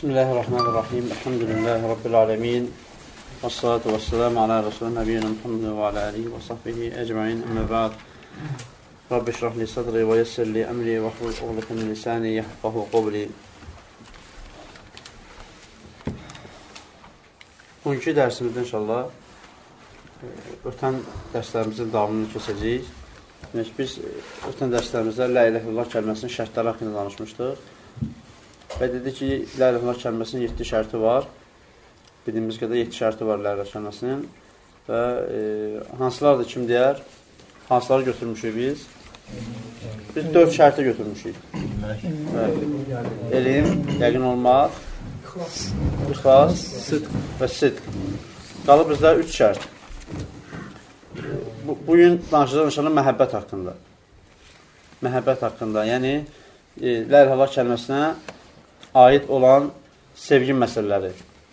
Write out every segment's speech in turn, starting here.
Bismillahirrahmanirrahim. Elhamdülillahi Rabbil alemin. Və salatu və selamu ala Resulü Nəbiyyina Muhammed və ala alihi və sahbihi ecmain. Əmmə ba'd. Rabbi şrahli sadri və yessirli əmri və hlul uqdatan min lisani yafqahu qawli. Bugünkü dərsimizdə inşallah ötən dərslərimizin davamını keçəcəyik. Biz ötən dərslərimizdə La ilahe illallah kəlməsinin şərtləri haqqında danışmışdıq. Və dedi ki, La ilahe illallah kəlməsinin 7 şərti var. Bildiyimiz qədər 7 şərti var La ilahe kəlməsinin. Və hansılardır, kim deyər? Hansıları götürmüşük biz? Biz 4 şərti götürmüşük. Elm, yəqin olmaq, ixlas və sidq. Qalıb bizdə 3 şərt. Bugün danışacağıq inşallah məhəbbət haqqında. Məhəbbət haqqında, yəni La ilahe illallah kəlməsinə aid olan sevgi məsələləri.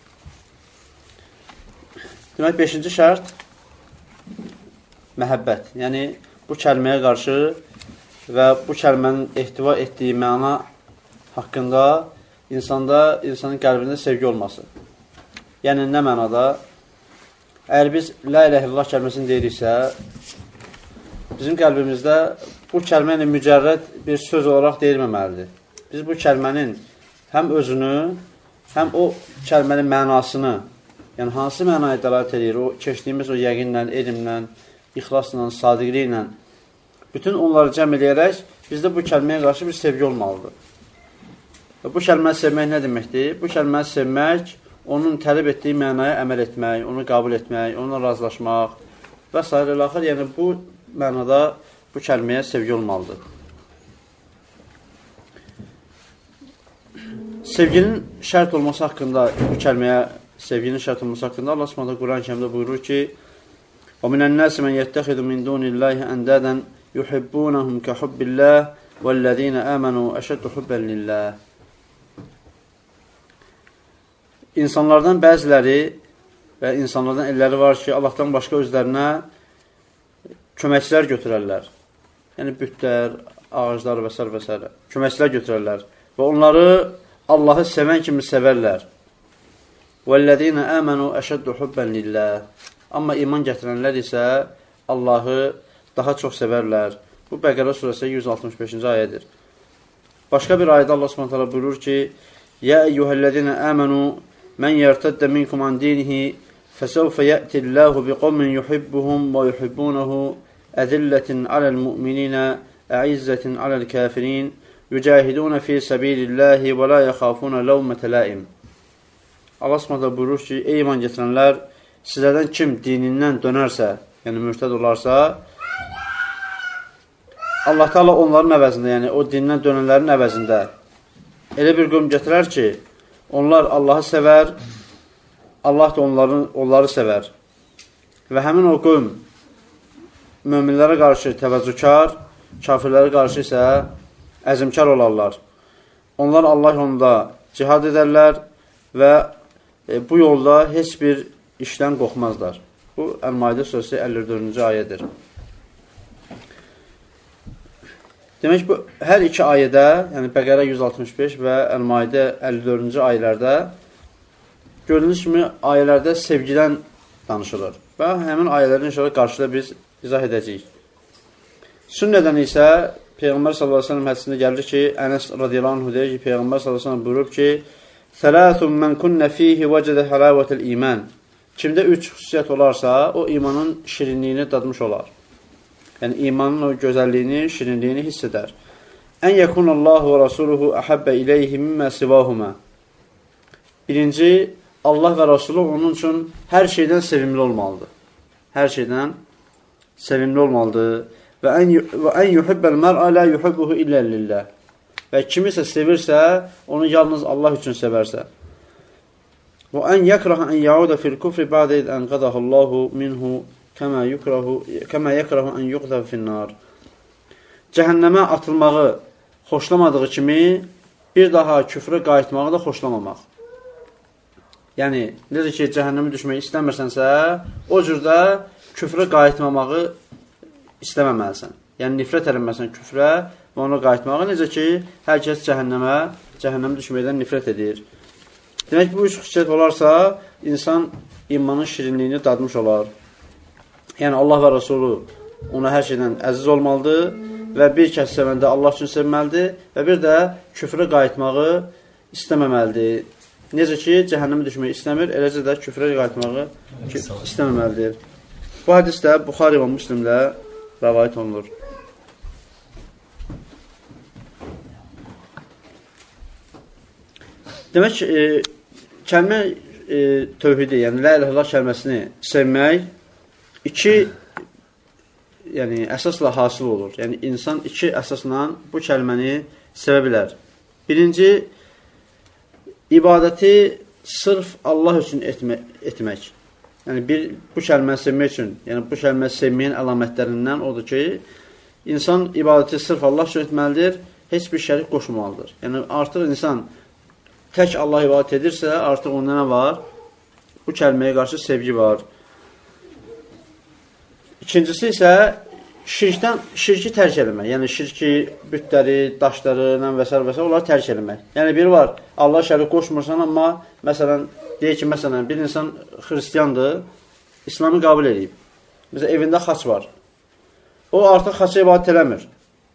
Demək, 5-ci şərt məhəbbət. Yəni, bu kəlməyə qarşı və bu kəlmənin ehtiva etdiyi məna haqqında insanın qəlbində sevgi olması. Yəni, nə mənada? Əgər biz La ilahe illallah kəlməsini deyiriksə, bizim qəlbimizdə bu kəlmə ilə mücərrəd bir söz olaraq deyilməməlidir. Biz bu kəlmənin həm özünü, həm o kəlmənin mənasını, yəni hansı mənaya dəlalət edir, o keçdiyimiz o yəqinlə, elmlə, ixlasla, sadiqliklə, bütün onları cəm eləyərək bizdə bu kəlməyə qarşı bir sevgi olmalıdır. Və bu kəlməni sevmək nə deməkdir? Bu kəlməni sevmək, onun tələb etdiyi mənaya əməl etmək, onu qəbul etmək, onunla razılaşmaq və s. Axır, yəni bu mənada bu kəlməyə sevgi olmalıdır. Sevginin şərt olması haqqında, bu kəlməyə sevginin şərt olması haqqında Allah Subhanahu Quran-ı Kərimdə buyurur ki: "Və minən-nasi men yettexidu min dunillahi andadan yuhibbunhum kahubbillah vellezina amanu ashaddu hubban lillah." İnsanlardan bəziləri və insanlardan elləri var ki, Allahdan başqa özlərinə köməkçilər götürərlər. Yəni bütlər, ağaclar və s. köməkçilər götürərlər və onları Allahı sevən kimi sevərlər. وَالَّذِينَ آمَنُوا أَشَدُّ حُبًّا لِلَّهِ. Amma iman gətirənlər isə Allahı daha çox sevərlər. Bu Bəqərə surəsi 165-ci ayədir. Başqa bir ayədə Allah Subhanahu buyurur ki: "Ya eyyuhellezine amenu men yertedde minkum an dinihi fesawfa ya'ti Allahu biqawmin yuhibbuhum ve yuhibbunahu azilletin alel mu'minina a'izzetin alel kafirin yücahidun fi sabilillahi ve la yakhafuna lawmata laim." Allah Subhanahu buyurur ki: "Ey iman gətirənlər, sizlərdən kim dinindən dönərsə, yəni mürtəd olarsa, Allah Taala onların əvəzində, yəni o dindən dönənlərin əvəzində elə bir qövm gətirər ki, onlar Allahı sevər, Allah da onları sevər. Və həmin o qövm möminlərə qarşı təvəzzükar, kafirlərə qarşı isə əzimkar olarlar. Onlar Allah yolunda cihad edərlər və bu yolda heç bir işdən qorxmazlar. Bu Əl-Maidə surəsi 54-cü ayədir. Demək, bu hər iki ayədə, yəni Bəqərə 165 və Əl-Maidə 54-cü ayələrdə gördüyünüz kimi ayələrdə sevgidən danışılır. Və həmin ayələri inşallah qarşıda biz izah edəcəyik. Sünnədən isə Peyğəmbər sallallahu əleyhi və səlləm hədisində gəlir ki, Ənəs radiyallahu anh deyir ki, Peyğəmbər sallallahu əleyhi və səlləm buyurub ki: "Thalathun men kunna fihi vecede halavetel iman." Kimdə 3 xüsusiyyət olarsa, o imanın şirinliyini dadmış olar. Yəni imanın o gözəlliyini, şirinliyini hiss edər. "Ən yekunallahu və rasuluhu ahabba ilayhi mimma sivahuma." Birinci, Allah və Rasulü onun üçün hər şeydən sevimli olmalıdır. Hər şeydən sevimli olmalıdır. Və ən yuhibbel mer'a la yuhibbuhu illa lillah. Və kimisə sevirsə, onu yalnız Allah üçün sevərsə. Və ən yakrahu an yauda fil kufri ba'da id an qadahullahu minhu kama yakrahu an yuqdha fin nar. Cəhənnəmə atılmağı xoşlamadığı kimi bir daha küfrə qayıtmağı da xoşlamamaq. Yəni, necə ki, cəhənnəmə düşmək istəmirsənsə, o cürdə küfrə qayıtmamağı istəməməlisən. Yəni, nifrət eləməlisən küfrə və ona qayıtmağı. Necə ki, hər kəs cəhənnəmə düşməkdən nifrət edir. Demək ki, bu üç xüsusiyyət olarsa, insan imanın şirinliyini dadmış olar. Yəni, Allah və Rasulü ona hər şeydən əziz olmalıdır və bir kəs sevəndə Allah üçün sevməlidir və bir də küfrə qayıtmağı istəməməlidir. Necə ki, cəhənnəmə düşmək istəmir, eləcə də küfrə qayıtmağı istəməməlidir. Bu hədis də Buxari və Müslimlə rəvayət olunur. Demək ki, kəlmə tövhidi, yəni la ilahe illallah kəlməsini sevmək iki əsasla hasil olur. Yəni, insan iki əsasla bu kəlməni sevə bilər. Birinci, ibadəti sırf Allah üçün etmək. Yəni, bu kəlməni sevmək üçün, yəni bu kəlməni sevməyin əlamətlərindən odur ki, insan ibadəti sırf Allah üçün etməlidir, heç bir şərik qoşmalıdır. Yəni, artıq insan tək Allah ibadət edirsə, artıq onda nə var? Bu kəlməyə qarşı sevgi var. İkincisi isə şirki tərk eləmək. Yəni, şirki, bütləri, daşları və s. onları tərk eləmək. Yəni, biri var, Allah şərik qoşmursan, amma məsələn, deyək ki, məsələn, bir insan xristiyandır, İslamı qəbul edib. Məsələn, evində xaç var. O artıq xaça ibadət eləmir.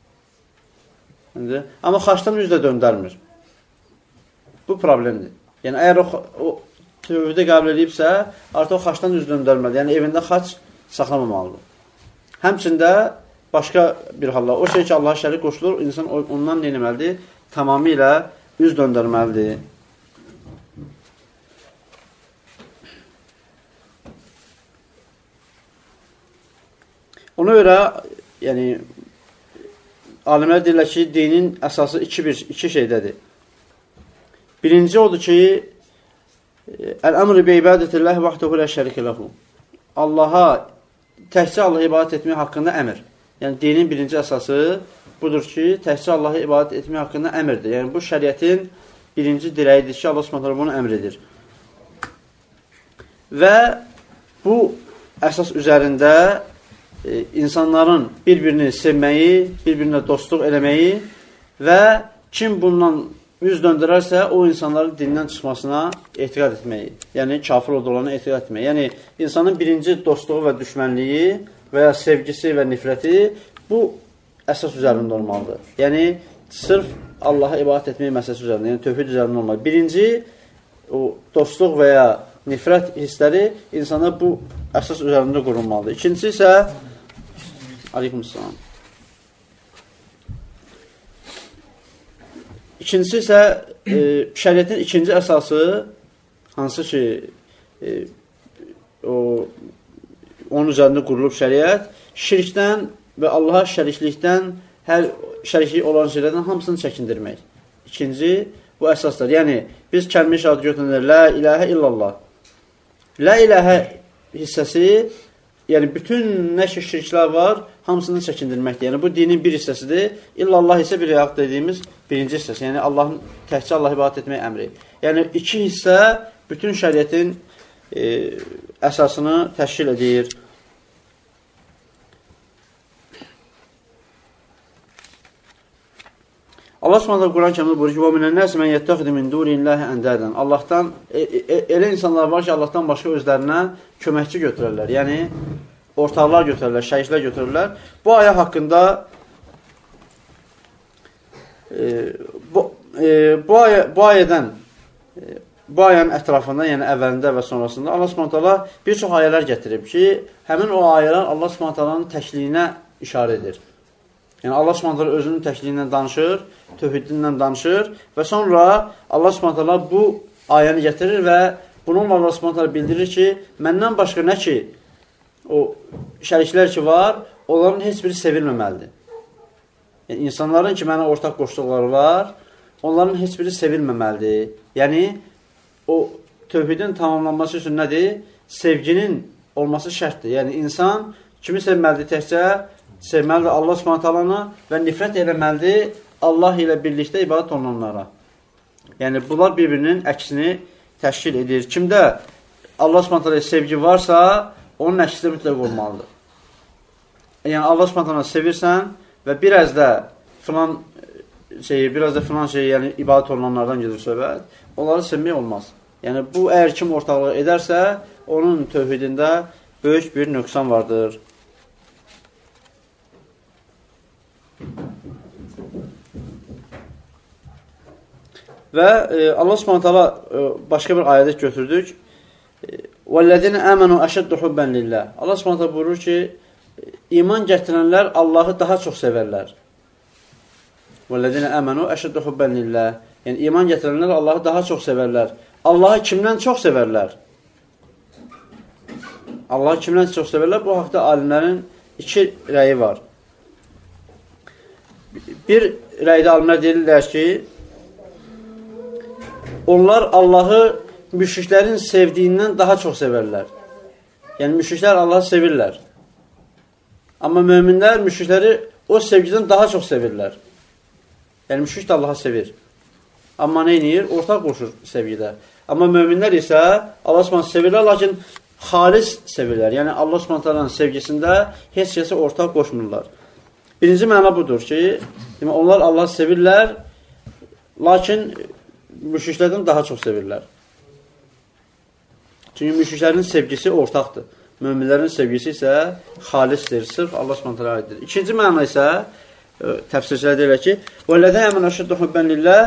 Amma xaçdan üz də döndərmir. Bu problemdir. Yəni, əgər o tövhidi qəbul edibsə, artıq o xaçdan üz döndərməlidir. Yəni, evində xaç saxlamamalıdır. Həmçində, başqa bir halda, o şey ki, Allaha şərik qoşulur, insan ondan nə etməlidir? Tamamilə üz döndərməlidir. Ona görə, yəni, alimlər deyirlər ki, dinin əsası iki şeydədir. Birinci odur ki, Əl-əmr bi ibadətilləhi vaxtəhu lə şərikə ləhu. Allaha, təkcə Allaha ibadət etmək haqqında əmr. Yəni, dinin birinci əsası budur ki, təkcə Allaha ibadət etmək haqqında əmrdir. Yəni, bu şəriətin birinci dirəyidir ki, Allah Subhanahu bunu əmr edir. Və bu əsas üzərində insanların bir-birini sevməyi, bir-birinə dostluq eləməyi və kim bundan üz döndürərsə, o insanların dindən çıxmasına etiqad etməyi, yəni kafir olduğuna etiqad etməyi. Yəni, insanın birinci dostluğu və düşmənliyi və ya sevgisi və nifrəti bu əsas üzərində olmalıdır. Yəni, sırf Allaha ibadət etmək məsələsi üzərində, yəni tövhid üzərində olmalı. Birinci, o dostluq və ya nifrət hissləri insana bu əsas üzərində qurulmalıdır. İkincisi isə, aleykümselam. İkincisi isə şəriətin ikinci əsası, hansı ki, onun üzərində qurulub şəriət, şirkdən və Allaha şəriklikdən, hər şəriklik olan şeylərdən hamısını çəkindirmək. İkinci, bu əsasdır. Yəni, biz kəlmə şəhadət götürənlər, la ilahə illallah. La ilahə hissəsi, yəni bütün nə ki şirklər var, hamısını çəkindirməkdir. Yəni, bu dinin bir hissəsidir. İllallah isə bir ayaq dediyimiz birinci hissəsi. Yəni, təkcə Allah ibadət etmək əmri. Yəni, iki hissə bütün şəriətin əsasını təşkil edir. Allah Subhanahu Quran kərimdə buyurur ki: "Və minən-nəs men yettəxizu min dunillahi əndədən." Allahdan elə insanlar var ki, Allahdan başqa özlərinə köməkçi götürürlər. Yəni ortaqlar götürürlər, şəriklər götürürlər. Bu ayə haqqında bu ayənin ətrafında, yəni əvvəlində və sonrasında Allah Subhanahu bir çox ayələr gətirib ki, həmin o ayələr Allah Subhanahu təkliyinə işarə edir. Yəni, Allah Subhanahu özünün təkliyindən danışır, tövhidindən danışır və sonra Allah Subhanahu bu ayəni gətirir və bununla Allah Subhanahu bildirir ki, məndən başqa nə ki, o şəriklər ki var, onların heç biri sevilməməlidir. Yəni, insanların ki, mənə ortaq qoşduqları var, onların heç biri sevilməməlidir. Yəni, o tövhidin tamamlanması üçün nədir? Sevginin olması şərtdir. Yəni, insan kimi sevməlidir təkcə? Sevməlidir Allah Subhanahu və nifrət eləməlidir Allah ilə birlikdə ibadət olunanlara. Yəni, bunlar bir-birinin əksini təşkil edir. Kimdə Allah Subhanahu sevgi varsa, onun əksi mütləq olmalıdır. Yəni, Allah Subhanahu sevirsən və biraz da filan şey, yəni ibadət olunanlardan gedir söhbət, onları sevmək olmaz. Yəni, bu əgər kim ortaqlıq edərsə, onun tövhidində böyük bir nöqsan vardır. Və Allah Subhanahu başqa bir ayədə götürdük. وَالَّذِينَ آمَنُوا أَشَدُّ حُبًّا لِلَّهِ Allah Subhanahu buyurur ki, iman gətirənlər Allahı daha çox sevərlər. وَالَّذِينَ آمَنُوا أَشَدُّ حُبًّا لِلَّهِ Yəni, iman gətirənlər Allahı daha çox sevərlər. Allahı kimdən çox sevərlər? Allahı kimdən çox sevərlər? Bu haqda alimlərin iki rəyi var. Bir rəydə alimlər deyirlər ki, onlar Allahı müşriklərin sevdiyindən daha çox sevərlər. Yəni, müşriklər Allahı sevirlər. Amma möminlər müşrikləri o sevgidən daha çox sevirlər. Yəni, müşrik də Allahı sevir. Amma nə edir? Ortaq qoşur sevgidə. Amma möminlər isə Allah Subhanahu sevirlər, lakin xalis sevirlər. Yəni, Allah Subhanahu sevgisində heç kəsə ortaq qoşmurlar. Birinci məna budur ki, onlar Allahı sevirlər, lakin müşriklərdən daha çox sevirlər. Çünki müşriklərin sevgisi ortaqdır. Möminlərin sevgisi isə xalisdir, sırf Allah Subhanahu aiddir. İkinci məna isə təfsirçilər deyirlər ki, وَالَّذِينَ آمَنُوا أَشَدُّ حُبًّا لِلَّهِ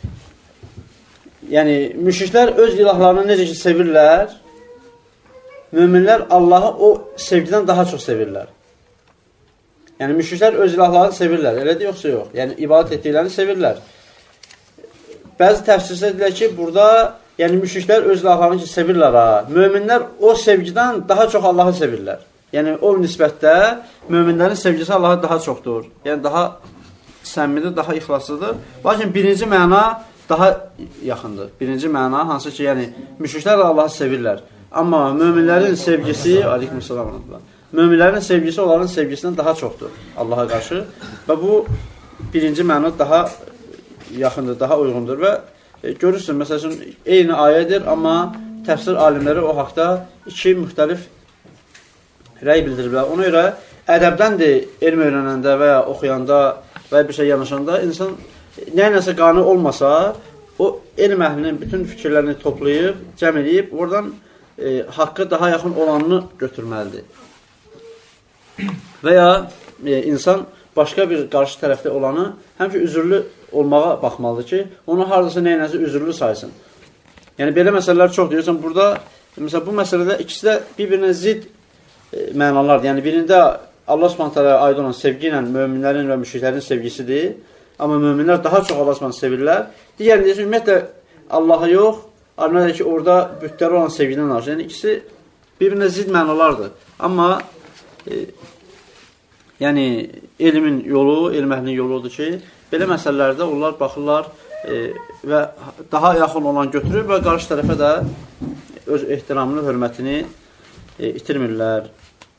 Yəni, müşriklər öz ilahlarını necə ki sevirlər, möminlər Allahı o sevgidən daha çox sevirlər. Yəni, müşriklər öz ilahlarını sevirlər, elədir, yoxsa yox. Yəni, ibadət etdiklərini sevirlər. Bəzi təfsirçilər deyirlər ki, burada yəni, müşriklər öz ilahlarını ki sevirlər, möminlər o sevgidən daha çox Allahı sevirlər. Yəni, o nisbətdə möminlərin sevgisi Allah'a daha çoxdur. Yəni, daha səmimidir, daha ixlaslıdır. Lakin birinci məna daha yaxındır. Birinci məna hansı ki, yəni, müşriklər Allah'ı sevirlər. Amma möminlərin sevgisi, aleykümselam, möminlərin sevgisi onların sevgisindən daha çoxdur Allah'a qarşı. Və bu birinci məna daha yaxındır, daha uyğundur. Və görürsün, məsəl üçün, eyni ayədir, amma təfsir alimləri o haqda iki müxtəlif rəy bildiriblər. Ona görə ədəbdəndir elm öyrənəndə və ya oxuyanda və ya bir şey yanaşanda insan nə-nəsə qane olmasa, o elm əhlinin bütün fikirlərini toplayıb, cəm edib, oradan haqqı daha yaxın olanını götürməlidir. Və ya insan başqa bir qarşı tərəfdə olanı həmişə üzürlü olmağa baxmalıdır ki, onu haradasa nə-nəsə üzürlü saysın. Yəni, belə məsələlər çox deyirsən, burada, məsələn, bu məsələdə ikisi də bir-birinə zid mənalardır. Yəni, birində Allah Subhanahu aid olan sevgi ilə möminlərin və müşriklərin sevgisidir. Amma möminlər daha çox Allah Subhanahu sevirlər. Digərində isə ümumiyyətlə Allah'a yox, alimlər ki, orada bütlərə olan sevgidən danışır. Yəni, ikisi bir-birinə zid mənalardır. Amma yəni, elmin yolu, elm əhlinin yolu odur ki, belə məsələlərdə onlar baxırlar və daha yaxın olan götürür və qarşı tərəfə də öz ehtiramını, hörmətini itirmirlər.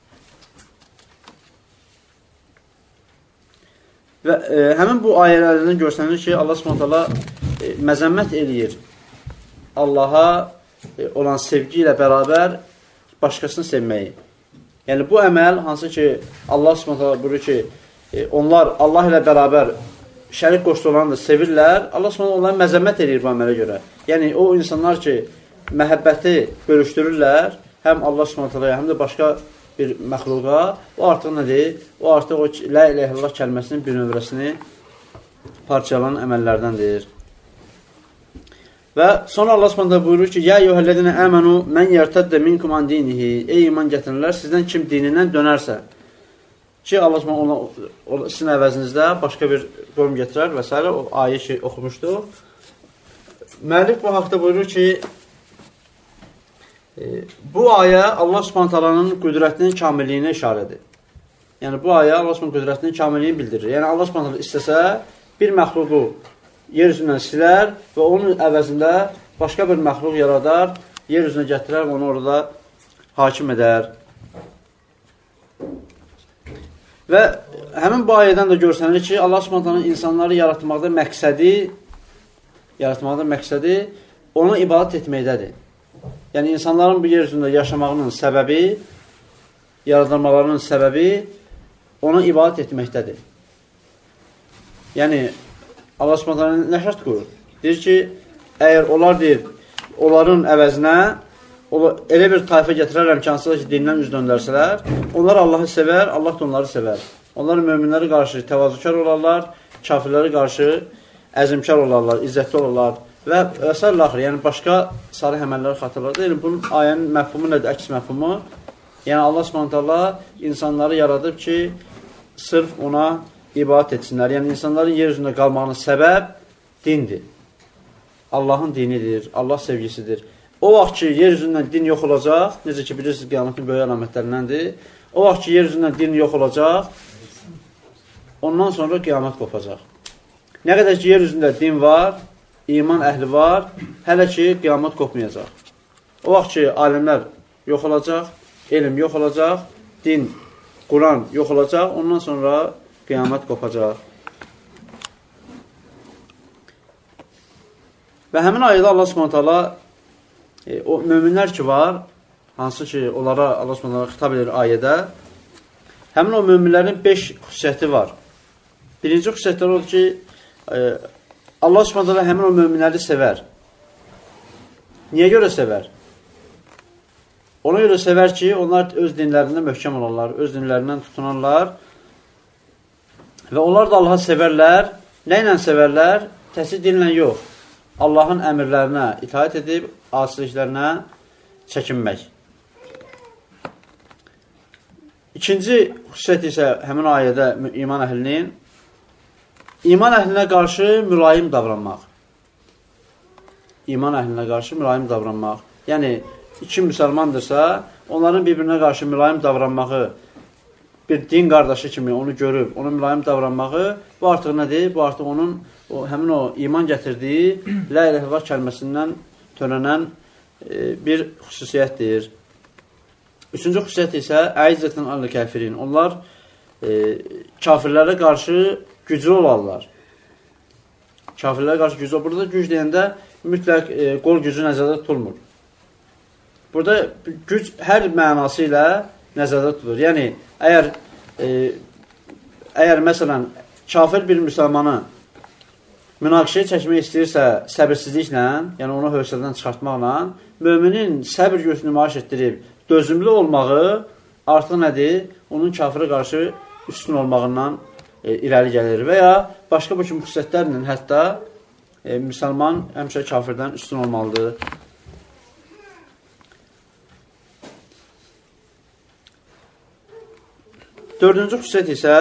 Və həmin bu ayələrdən görsənir ki, Allah Subhanahu məzəmmət eləyir Allaha olan sevgi ilə bərabər başqasını sevməyi. Yəni, bu əməl, hansı ki, Allah Subhanahu buyurur ki, onlar Allah ilə bərabər şərik qoşdu olanı da sevirlər, Allah Subhanahu onları məzəmmət eləyir bu əmələ görə. Yəni, o insanlar ki, məhəbbəti bölüşdürürlər, həm Allah Subhanahu həm də başqa bir məxluqa, o artıq nədir? O artıq o la ilahe illallah kəlməsinin bir növrəsini parçalanan əməllərdəndir. Və sonra Allah Subhanahu buyurur ki, Ya eyyuhellezine amenu men yertedde minkum an dinihi. Ey iman gətirənlər, sizdən kim dinindən dönərsə. Ki, Allah Subhanahu sizin əvəzinizdə başqa bir qövm gətirər və s. O ayə ki, oxumuşduq. Müəllif bu haqda buyurur ki, bu ayə Allah Subhanahu qüdrətinin kamilliyinə işarədir. Yəni, bu ayə Allah Subhanahu qüdrətinin kamilliyini bildirir. Yəni, Allah Subhanahu istəsə bir məxluqu yer üzündən silər və onun əvəzində başqa bir məxluq yaradar, yer üzünə gətirər və onu orada hakim edər. Və həmin bu ayədən də görsənir ki, Allah Subhanahu insanları yaratmaqda məqsədi ona ibadət etməkdədir. Yəni, insanların bu yer üzündə yaşamağının səbəbi, yaradılmalarının səbəbi ona ibadət etməkdədir. Yəni, Allah Subhanahu nə şərt qoyur? Deyir ki, əgər onlar deyir, onların əvəzinə elə bir tayfa gətirərəm ki, hansılar ki, dindən üz döndərsələr, onlar Allahı sevər, Allah da onları sevər. Onlar möminlərə qarşı təvazükar olarlar, kafirlərə qarşı əzimkar olarlar, izzətli olarlar və əsərlə axır. Yəni, başqa sarı əməlləri xatırladı. Yəni, bunun ayənin məfhumu nədir? Əks məfhumu. Yəni, Allah Subhanahu insanları yaradıb ki, sırf ona ibadət etsinlər. Yəni, insanların yer üzündə qalmağının səbəb dindir. Allahın dinidir, Allah sevgisidir. O vaxt ki, yer üzündən din yox olacaq, necə ki, bilirsiniz, qiyamətin böyük əlamətlərindəndir. O vaxt ki, yer üzündən din yox olacaq, ondan sonra qiyamət qopacaq. Nə qədər ki, yer üzündə din var, iman əhli var, hələ ki, qiyamət qopmayacaq. O vaxt ki, alimlər yox olacaq, elm yox olacaq, din, Quran yox olacaq, ondan sonra qiyamət qopacaq. Və həmin ayədə Allah Subhanahu o möminlər ki var, hansı ki onlara Allah Subhanahu xitab edir ayədə, həmin o möminlərin 5 xüsusiyyəti var. Birinci xüsusiyyətlər odur ki, Allah Subhanahu həmin o möminləri sevər. Niyə görə sevər? Ona görə sevər ki, onlar öz dinlərində möhkəm olarlar, öz dinlərindən tutunarlar və onlar da Allahı sevərlər. Nə ilə sevərlər? Təsir dinlə yox. Allahın əmirlərinə itaət edib, asiliklərinə çəkinmək. İkinci xüsusiyyət isə həmin ayədə iman əhlinin iman əhlinə qarşı mülayim davranmaq. İman əhlinə qarşı mülayim davranmaq. Yəni, iki müsəlmandırsa, onların bir-birinə qarşı mülayim davranmağı, bir din qardaşı kimi onu görüb, onun mülayim davranmağı, bu artıq nədir? Bu artıq onun həmin o iman gətirdiyi La ilahe illallah kəlməsindən törənən bir xüsusiyyətdir. Üçüncü xüsusiyyət isə əizzətən allı kəfirin. Onlar kafirlərə qarşı güclü olarlar. Kafirlərə qarşı güclü. Burada güc deyəndə mütləq qol gücü nəzərdə tutulmur. Burada güc hər mənası ilə nəzərdə tutulur. Yəni, əgər məsələn, kafir bir müsəlmanı münaqişəyə çəkmək istəyirsə səbirsizliklə, yəni onu hövsələdən çıxartmaqla, müminin səbir göğsünü nümayiş etdirib, dözümlü olmağı artıq nədir? Onun kafirə qarşı üstün olmağından irəli gəlir və ya başqa bu kimi xüsusiyyətlərlə hətta müsəlman həmişə kafirdən üstün olmalıdır. Dördüncü xüsusiyyət isə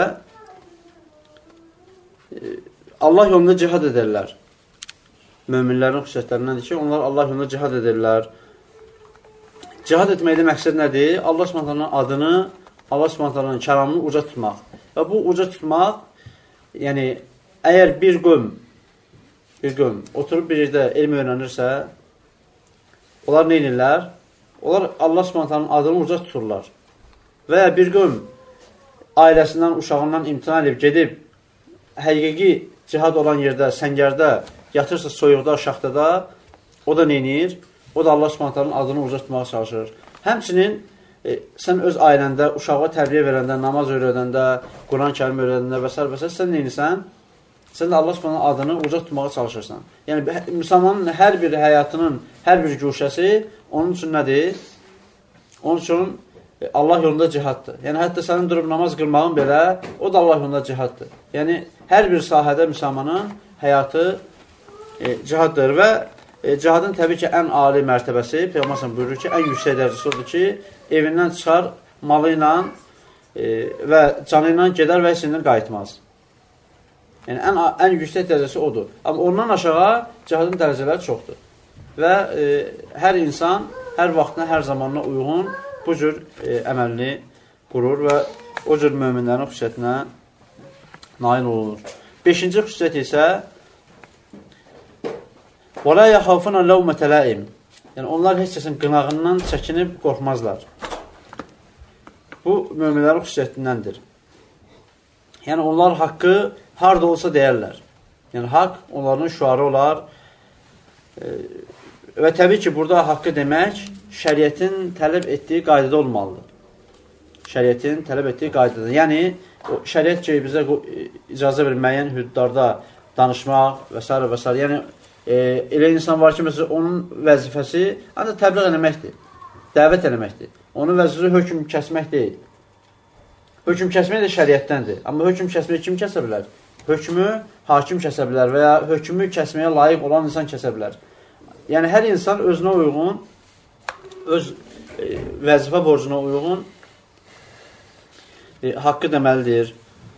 Allah yolunda cihad edərlər. Möminlərin xüsusiyyətlərindəndir ki, onlar Allah yolunda cihad edərlər. Cihad etməkdə məqsəd nədir? Allah Subhanahu adını, Allah Subhanahu kəlamını uca tutmaq. Və bu uca tutmaq, yəni əgər bir qövm oturub bir yerdə elm öyrənirsə, onlar nə edirlər? Onlar Allah Subhanahu adını uca tuturlar. Və ya bir qövm ailəsindən, uşağından imtina edib, gedib, həqiqi cihad olan yerdə, səngərdə, yatırsa soyuqda, şaxtada, o da neynir? O da Allah Subhanahu adını uca tutmağa çalışır. Həmçinin, sən öz ailəndə, uşağa tərbiyə verəndə, namaz öyrədəndə, Quran-Kərim öyrədəndə və s. sən neynirsən? Sən də Allah Subhanahu adını uca tutmağa çalışırsan. Yəni, müsəlmanın hər bir həyatının, hər bir güşəsi onun üçün nədir? Onun üçün Allah yolunda cihaddır. Yəni, hətta sənin durub namaz qılmağın belə, o da Allah yolunda cihaddır. Yəni, hər bir sahədə müsəlmanın həyatı cihaddır və cihadın təbii ki, ən ali mərtəbəsi, Peyğəmbər buyurur ki, ən yüksək dərəcəsi odur ki, evindən çıxar, malı ilə və canı ilə gedər və heç qayıtmaz. Yəni, ən yüksək dərəcəsi odur. Amma ondan aşağı cihadın dərəcələri çoxdur. Və hər insan, hər vaxtına, hər zamanına uyğun bu cür əməlini qurur və o cür möminlərin xüsusiyyətinə nail olunur. Beşinci xüsusiyyət isə وَلَا يَخَافُنَ لَوْمَةَ لَائِمٍ. Yəni, onlar heç kəsin qınağından çəkinib qorxmazlar. Bu, möminlərin xüsusiyyətindəndir. Yəni, onlar haqqı harada olsa deyərlər. Yəni, haqq onların şüarı olar və təbii ki, burada haqqı demək şəriətin tələb etdiyi qaydada olmalıdır. Şəriətin tələb etdiyi qaydada. Yəni, şəriət ki, bizə icazə verir müəyyən hüdudlarda danışmaq və s. və s. Yəni, elə insan var ki, məsələn, onun vəzifəsi ancaq təbliğ eləməkdir, dəvət eləməkdir. Onun vəzifəsi hökm kəsmək deyil. Hökm kəsmək də şəriətdəndir. Amma hökm kəsməyi kim kəsə bilər? Hökmü hakim kəsə bilər və ya hökmü kəsməyə layiq olan insan kəsə bilər. Yəni, hər insan özünə uyğun, öz vəzifə borcuna uyğun haqqı deməlidir.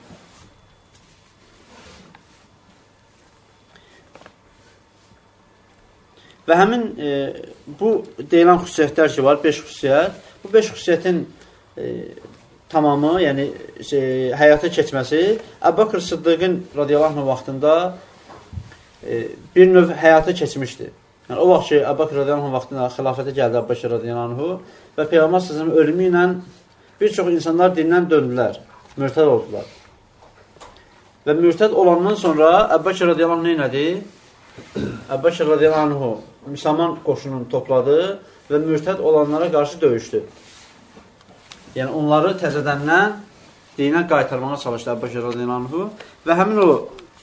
Və həmin bu deyilən xüsusiyyətlər ki var, 5 xüsusiyyət, bu 5 xüsusiyyətin tamamı, yəni həyata keçməsi Əbu-Bəkr Sıddıqın radiyallahu anh vaxtında bir növ həyata keçmişdir. Yəni, o vaxt ki, Əbu-Bəkr radiyallahu anh vaxtında xilafətə gəldi Əbu-Bəkr radiyallahu anh və Peyğəmbər s.ə.v ölümü ilə bir çox insanlar dindən döndülər, mürtəd oldular. Və mürtəd olandan sonra Əbu-Bəkr radiyallahu anh nə edir? Əbu-Bəkr radiyallahu anh müsəlman qoşununu topladı və mürtəd olanlara qarşı döyüşdü. Yəni, onları təzədəndən dinə qaytarmağa çalışdı Əbu-Bəkr radiyallahu anh və həmin o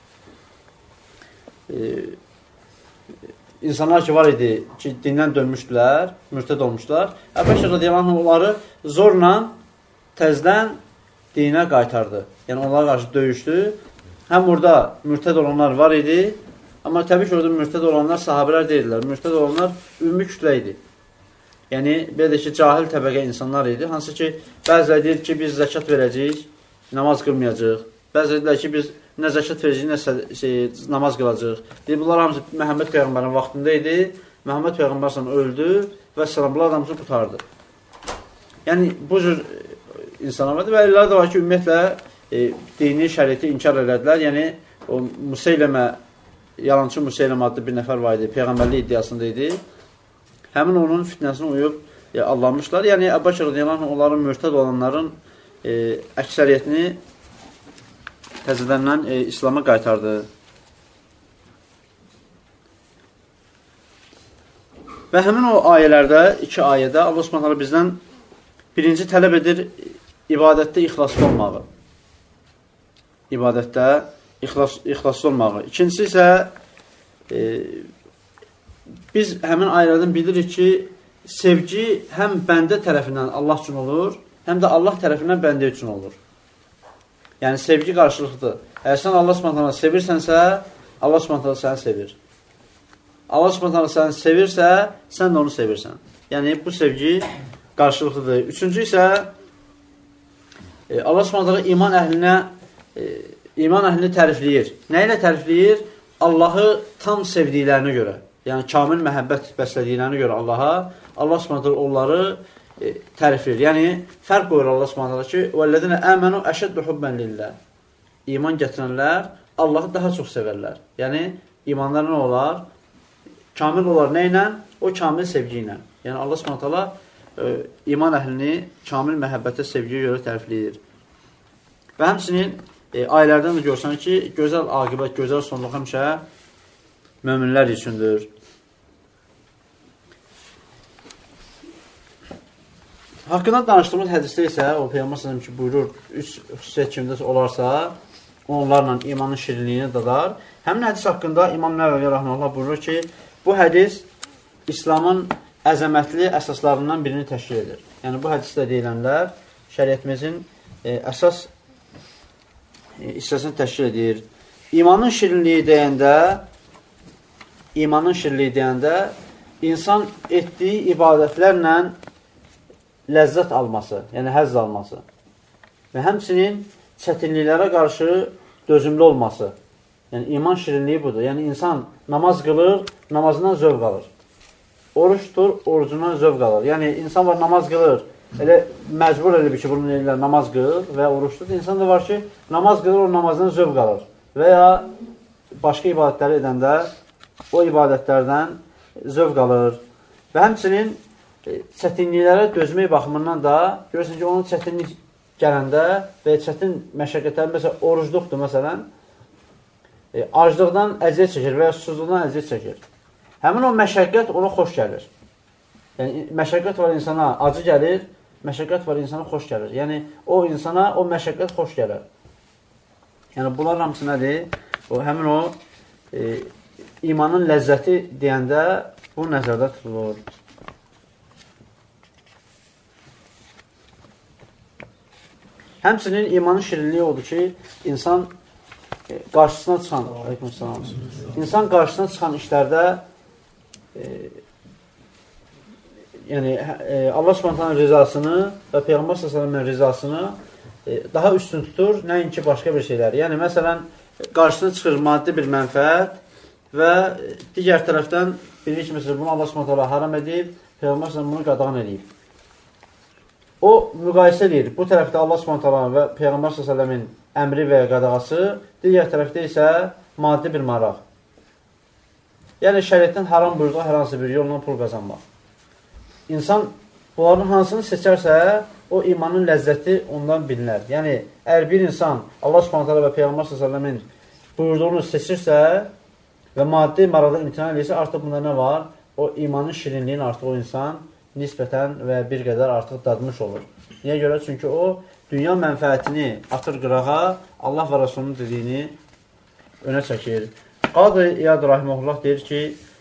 insanlar ki var idi ki, dindən dönmüşdülər, mürtəd olmuşlar. Əbu-Bəkr radiyallahu anh onları zorla təzədən dinə qaytardı. Yəni, onlara qarşı döyüşdü. Həm orada mürtəd olanlar var idi, amma təbii ki, orada mürtəd olanlar sahabələr deyildilər. Mürtəd olanlar ümumi kütlə idi. Yəni, belə ki, cahil təbəqə insanlar idi. Hansı ki, bəziləri deyir ki, biz zəkat verəcəyik, namaz qılmayacaq. Bəziləri deyir ki, biz nə zəkat verəcəyik, nə namaz qılacaq. Deyir, bunlar hamısı Məhəmməd Peyğəmbərin vaxtında idi. Məhəmməd Peyğəmbər öldü və səlam, bunlar hamısı qutardı. Yəni, bu cür insanlar vardı və ellər də var ki, ümumiyyətlə dini şəriəti inkar elədilər. Yəni, o Museyləmə, yalancı Museyləmə adlı bir nəfər var idi, Peyğəmbərli iddiasında idi. Həmin onun fitnəsini uyub allanmışlar. Yəni, Əbu-Bəkr radiyallahu anh onların mürtəd olanların əksəriyyətini təzədəndən İslama qaytardı. Və həmin o ayələrdə, 2 ayədə Allah Subhanahu bizdən birinci tələb edir ibadətdə ixlaslı olmağı. İbadətdə ixlaslı olmağı. İkincisi isə biz həmin ayələrdən bilirik ki, sevgi həm bəndə tərəfindən Allah üçün olur, həm də Allah tərəfindən bəndə üçün olur. Yəni, sevgi qarşılıqdır. Əgər sən Allah Subhanahu sevirsənsə, Allah Subhanahu səni sevir. Allah Subhanahu səni sevirsə, sən də onu sevirsən. Yəni, bu sevgi qarşılıqlıdır. Üçüncü isə, Allah Subhanahu iman əhlini tərifləyir. Nə ilə tərifləyir? Allahı tam sevdiklərinə görə. Yəni, kamil məhəbbət bəslədiklərinə görə Allaha, Allah Subhanahu onları tərifləyir. Yəni, fərq qoyur Allah Subhanahu ki, وَالَّذِينَ آمَنُوا أَشَدُّ حُبًّا لِلَّهِ İman gətirənlər Allahı daha çox sevərlər. Yəni, imanlar nə olar? Kamil olar nə ilə? O kamil sevgi ilə. Yəni, Allah Subhanahu iman əhlini kamil məhəbbətə, sevgiyə görə tərifləyir. Və həmçinin ayələrdən də görsən ki, gözəl aqibət, gözəl sonluq həmişə möminlər üçündür. Haqqında danışdığımız hədisdə isə, o Peyğəmbər s.ə.v ki, buyurur, 3 xüsusiyyət kimdə olarsa, onlarla imanın şirinliyini dadar. Həmin hədis haqqında İmam Nəvəvi rəhməhullah buyurur ki, bu hədis İslamın əzəmətli əsaslarından birini təşkil edir. Yəni, bu hədisdə deyilənlər şəriətimizin əsas hissəsini təşkil edir. İmanın şirinliyi deyəndə, insan etdiyi ibadətlərlə ləzzət alması, yəni həzz alması və həmçinin çətinliklərə qarşı dözümlü olması. Yəni, iman şirinliyi budur. Yəni, insan namaz qılır, namazından zövq alır. Oruç tutur, orucundan zövq alır. Yəni, insan var, namaz qılır, elə məcbur elə bir ki, bunun ellər namaz qılır və ya oruç tutur. İnsan da var ki, namaz qılır, o namazdan zövq alır və ya başqa ibadətləri edəndə o ibadətlərdən zövq alır və həmçinin çətinliklərə dözmək baxımından da görürsən ki, onun çətinlik gələndə və çətin məşəqqətlər, məsələn, orucluqdur, məsələn, aclıqdan əziyyət çəkir və ya susuzluqdan əziyyət çəkir. Həmin o məşəqqət ona xoş gəlir. Yəni, məşəqqət var insana acı gəlir, məşəqqət var insana xoş gəlir. Yəni, o insana o məşəqqət xoş gəlir. Yəni, bunlar hamısı nədir? Həmin o imanın ləzzəti deyəndə bu nəzərdə tutulur. Həmçinin imanın şirinliyi odur ki, insan qarşısına çıxan işlərdə yəni Allah Subhanahu rizasını və Peyğəmbər sallallahu rizasını daha üstün tutur, nəinki başqa bir şeylər. Yəni məsələn, qarşısına çıxır maddi bir mənfəət və digər tərəfdən bilir ki, məsələn, bunu Allah Subhanahu haram edib, Peyğəmbər sallallahu bunu qadağan edib. O müqayisə edir. Bu tərəfdə Allah Subhanahu və Peyğəmbər sallallahu əmri və qadağası, digər tərəfdə isə maddi bir maraq. Yəni şəriətdən haram buyurduğu hər hansı bir yolla pul qazanmaq. İnsan bunların hansını seçərsə, o imanın ləzzəti ondan bilinər. Yəni, əgər bir insan Allah Subhanahu və Peyğəmbər s.ə.v-in buyurduğunu seçirsə və maddi maraqda imtina edirsə, artıq bunda nə var? O imanın şirinliyini artıq o insan nisbətən və bir qədər artıq dadmış olur. Niyə görə? Çünki o, dünya mənfəətini atır qırağa, Allah və Rasulunun dediyini önə çəkir. Qadı İyad Rahiməhullah deyir ki,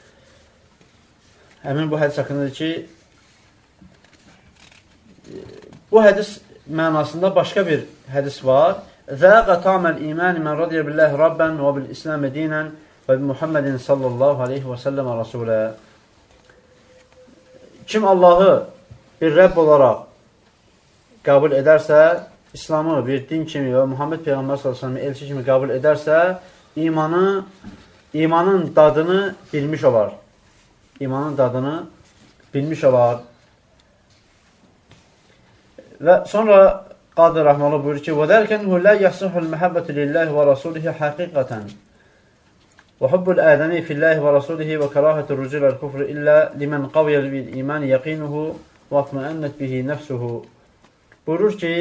həmin bu hədis haqqındadır ki, bu hədis mənasında başqa bir hədis var. Zəqə taməl imani mən radiyə billəhi Rabban və bil-İsləmi dinən və bi-Muhammedin sallallahu aleyhi və səlləm rasulə. Kim Allahı bir Rəbb olaraq qəbul edərsə, İslamı bir din kimi və Muhammed Peyğəmbər s.ə.v elçi kimi qəbul edərsə, imanın dadını bilmiş olar. İmanın dadını bilmiş olar. Və sonra Qadir Rəhməli buyurur ki, وَدَرْكَنْهُ لَا يَحْسُحُ الْمَحَبَّةُ لِلَّهِ وَرَسُولِهِ حَقِيقَةً وَحُبُّ الْآدَمِي فِي اللّٰهِ وَرَسُولِهِ وَكَرَاهَةُ الرُّجُلَ الْكُفْرِ إِلَّا لِمَنْ قَوْيَ بِالْإِيمَانِ يَقِينُهُ وَاطْمَأَنَّتْ بِهِ نَفْسُهُ. Buyurur ki,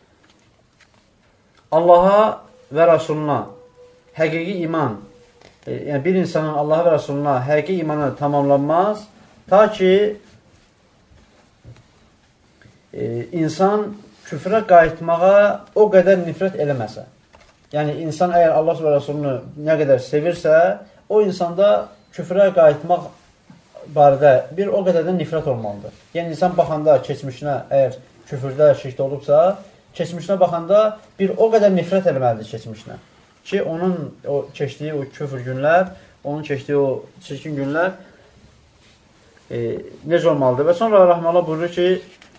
Allaha və Rasuluna həqiqi iman, yəni bir insanın Allaha və Rasuluna həqiqi imanı tamamlanmaz, ta ki insan küfrə qayıtmağa o qədər nifrət eləməsə. Yəni, insan əgər Allah və Rasulunu nə qədər sevirsə, o insanda küfrə qayıtmaq barədə bir o qədər də nifrət olmalıdır. Yəni, insan baxanda keçmişinə, əgər küfürdə şirkdə olubsa, keçmişinə baxanda bir o qədər nifrət eləməlidir keçmişinə. Ki, onun o keçdiyi o küfür günlər, onun keçdiyi o çirkin günlər necə olmalıdır? Və sonra Rəhmələ buyurur ki,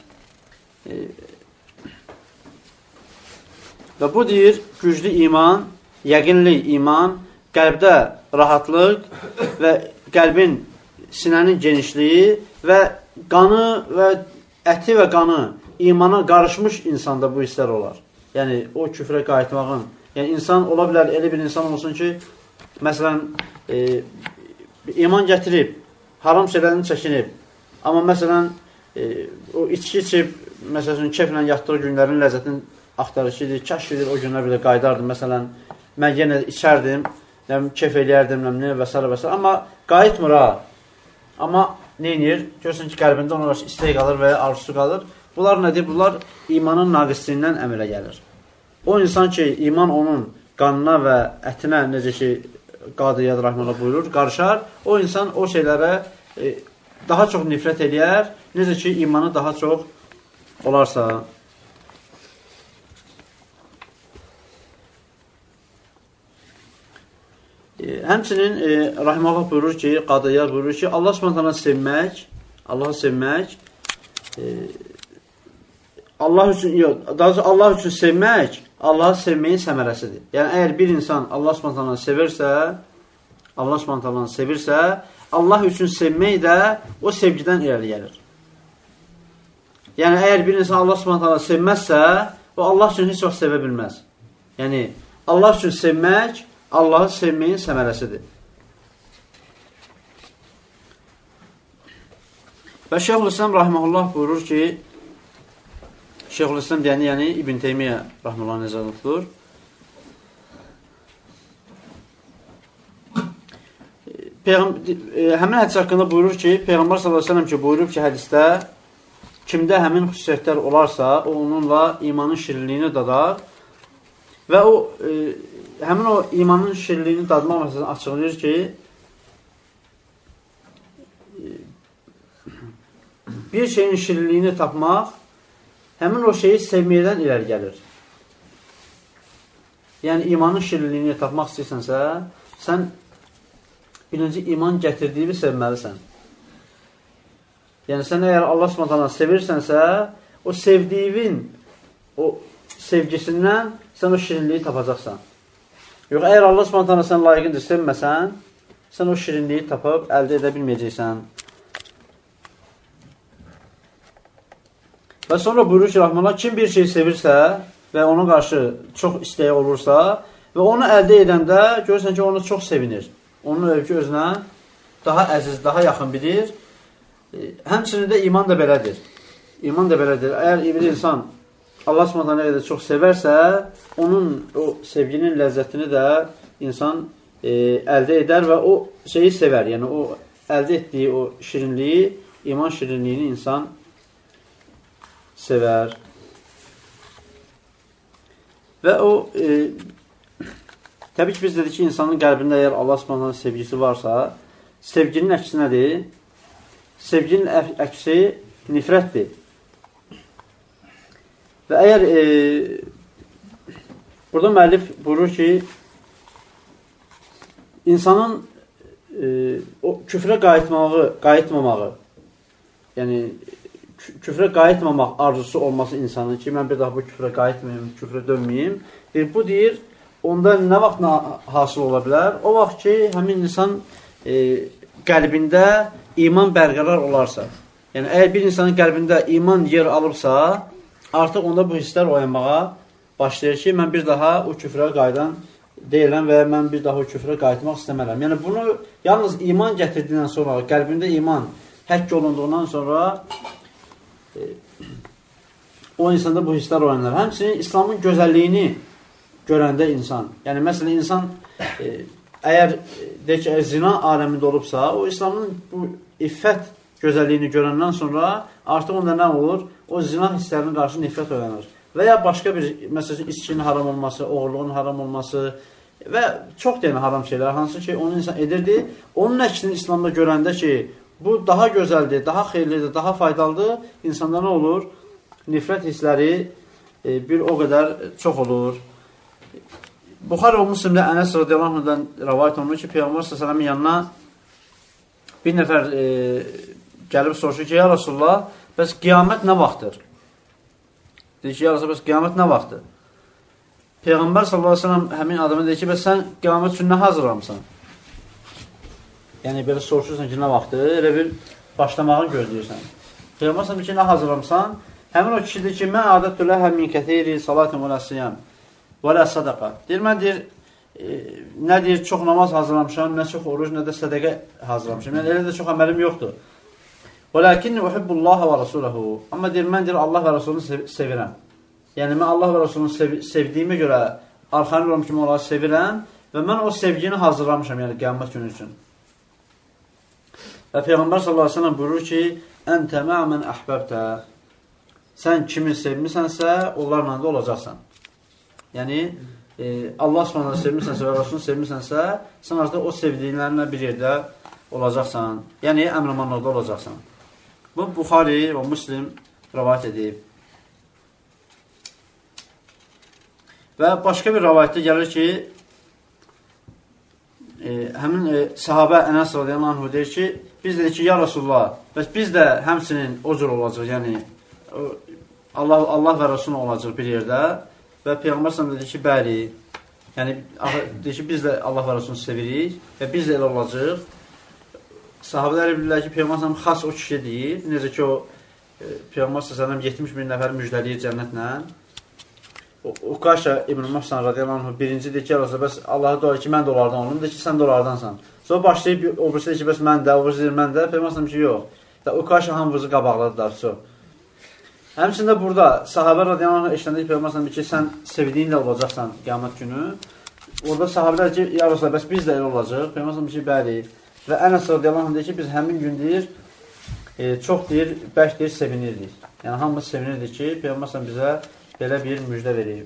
və bu deyir, güclü iman, yəqinli iman, qəlbdə rahatlıq və qəlbin, sinənin genişliyi və qanı və əti və qanı imana qarışmış insanda bu hisslər olar. Yəni, o küfrə qayıtmağın, yəni insan ola bilər, elə bir insan olsun ki, məsələn, iman gətirib, haram şeylərini çəkinib, amma məsələn, o içki içib, məsələn, keflə yatdığı günlərin ləzzətini axtarır ki, kaş gedir, o günlər bir də qaydardım, məsələn, mən yenə içərdim, kef eləyərdim, və s. və s. Amma qayıtmır ha. Amma neyinir? Görürsən ki, qəlbində ona qarşı istək qalır və ya arzusu qalır. Bunlar nədir? Bunlar imanın naqisliyindən əmələ gəlir. O insan ki, iman onun qanına və ətinə, necə ki, Qadı İyad Rəhmələ buyurur, qarışar, o insan o şeylərə daha çox nifrət eləyər, necə ki, imanı daha çox olarsa. Həmçinin Rəhməllah buyurur ki, Qadı İyad buyurur ki, Allah Subhanahu sevmək, Allahı sevmək, Allah üçün sevmək, Allahı sevməyin səmərəsidir. Yəni, əgər bir insan Allah Subhanahu sevirsə, Allah üçün sevmək də o sevgidən irəli gəlir. Yəni, əgər bir insan Allah Subhanahu sevməzsə, o Allah üçün heç vaxt sevə bilməz. Yəni, Allah üçün sevmək, Allahı sevməyin səmərəsidir. Və Şeyxülislam Rahiməhullah buyurur ki, Şeyxülislam deyəni, yəni İbn Teymiyyə Rahiməhullah nəzərdə tutulur. Həmin hədis haqqında buyurur ki, Peyğəmbər s.ə.v ki, buyurub ki, hədisdə kimdə həmin xüsusiyyətlər olarsa, o onunla imanın şirinliyini dadar və o həmin o imanın şirinliyini dadmaq məsələsini açıqlayır ki, bir şeyin şirinliyini tapmaq həmin o şeyi sevməkdən irəli gəlir. Yəni, imanın şirinliyini tapmaq istəyirsənsə, sən birinci iman gətirdiyini sevməlisən. Yəni, sən əgər Allah Subhanahu sevirsənsə, o sevdiyin, o sevgisindən sən o şirinliyi tapacaqsan. Yox, əgər Allah Subhanahu sən layiqincə sevməsən, sən o şirinliyi tapıb əldə edə bilməyəcəksən. Və sonra buyurur ki, Rahmanlar, kim bir şey sevirsə və ona qarşı çox istəyi olursa və onu əldə edəndə görürsən ki, onu çox sevinir. Onun övgü özünə daha əziz, daha yaxın bilir. Həmçinin də iman da belədir. İman da belədir. Əgər bir insan Allah Subhanahu nə qədər çox sevərsə, onun o sevginin ləzzətini də insan əldə edər və o şeyi sevər. Yəni, o əldə etdiyi o şirinliyi, iman şirinliyini insan sevər. Və o, təbii ki, biz dedik ki, insanın qəlbində əgər Allah Subhanahu sevgisi varsa, sevginin əksi nədir? Sevginin əksi nifrətdir. Və əgər burada müəllif buyurur ki, insanın o küfrə qayıtmamağı, yəni küfrə qayıtmamaq arzusu olması insanın ki, mən bir daha bu küfrə qayıtmayayım, küfrə dönməyeyim. Bu deyir, onda nə vaxt hasıl ola bilər? O vaxt ki, həmin insan qəlbində iman bərqərar olarsa. Yəni, əgər bir insanın qəlbində iman yer alıbsa, artıq onda bu hisslər oyanmağa başlayır ki, mən bir daha o küfrə qayıdan deyiləm və mən bir daha o küfrə qayıtmaq istəmərəm. Yəni, bunu yalnız iman gətirdiyindən sonra, qəlbində iman həkk olunduğundan sonra o insanda bu hisslər oyanır. Həmçinin İslamın gözəlliyini görəndə insan, yəni məsələn, insan əgər deyək ki, zina aləmində olubsa, o İslamın bu iffət gözəlliyini görəndən sonra artıq onda nə olur? O zina hisslərinin qarşı nifrət oyanır. Və ya başqa bir, məsələn, içkinin haram olması, oğurluğun haram olması və çox deyən haram şeylər, hansı ki, onu insan edirdi. Onun əksini İslamda görəndə ki, bu daha gözəldir, daha xeyirlidir, daha faydalıdır, insanda nə olur? Nifrət hissləri bir o qədər çox olur. Buxari və Müslimdə Ənəs radiyallahu anhudan rəvayət olunur ki, Peyğəmbər s.ə.v-in yanına bir nəfər gəlib soruşur ki, ya Rasulullah, bəs qiyamət nə vaxtdır? Deyir ki, ya Rasulullah, bəs qiyamət nə vaxtdır? Peyğəmbər s.ə.v həmin adama deyir ki, bəs sən qiyamət üçün nə hazırlamısan? Yəni, belə soruşursan ki, nə vaxtdır? Elə bir başlamağını gözləyirsən. Peyğəmbər s.ə.v ki, nə hazırlamısan? Həmin o kişidir ki, mən adətülə həmin kətiri, salatin və ləsiyəm və lə sadaqa. Deyir, mən deyir, nə deyir, çox namaz hazırlamışam, nə çox oruc, nə də sədəqə hazırlamışam. Yəni, elə də çox əməlim yoxdur. Və ləkinni uhibbullaha və rasulahu. Amma deyir, mən deyir, Allah və Rasulunu sevirəm. Yəni, mən Allah və Rasulunu sevdiyimə görə arxanı olmuş kimi onları sevirəm və mən o sevgini hazırlamışam, yəni qiyamət günü üçün. Və Peyğəmbər s.ə.v buyurur ki, əntə mə'mən əhbəbtə. Sən kimi sevmisənsə, onlarla da olacaqsan. Yəni, Allah s.ə.v sevmisənsə və Rasulunu sevmisənsə, sən artıq o sevdiyinlərinlə bir yerdə olacaqsan. Yəni, əmrəmanlıqda olacaqsan. Bu, Buxari və Müslim rəvayət edib. Və başqa bir rəvayətdə gəlir ki, həmin sahabə Ənəs radiyallahu anhu deyir ki, biz dedik ki, ya Rasulullah, bəs biz də həmsinin o cür olacaq, yəni Allah və Rasulun olacaq bir yerdə və Peyğəmbər s.ə.v dedi ki, bəli, yəni deyir ki, biz də Allah və Rasulunu sevirik və biz də elə olacaq. Sahabələr bilirlər ki, Peyğəmbər s.ə.v xas o kişi deyir, necə ki, o Peyğəmbər s.ə.v 70 bin nəfər müjdəliyir cənnətlə. Uqaşa İbn-i Məhsən radiyallahu anh birinci deyir ki, bəs Allah'a dua ki, mən də onlardan olum, deyir ki, sən də onlardansan. Sonra başlayıb, o birisi deyir ki, bəs mən də, o birisi deyir, mən də, Peyğəmbər s.ə.v ki, yox. Uqaşa hamımızı qabaqladılar, çox. Həmçində burada sahabə radiyallahu anh eşləndik Peyğəmbər s.ə.v ki, sən sevdiyinlə olacaqsan qiyamət günü. Orada sahabələr ki, ya Rasulullah, bəs biz də elə olacaq. Peyğəmbər s.ə.v ki, bəli. Və Ənəs radiyallahu anh deyir ki, biz həmin gün deyir, çox deyir, bərk deyir, sevinirdik. Yəni, hamımız sevinirdik ki, Peyğəmbər s.ə.v bizə belə bir müjdə verib.